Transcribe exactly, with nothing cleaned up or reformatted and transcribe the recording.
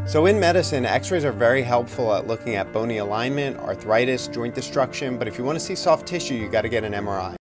So in medicine, x-rays are very helpful at looking at bony alignment, arthritis, joint destruction, but if you want to see soft tissue, you got to get an M R I.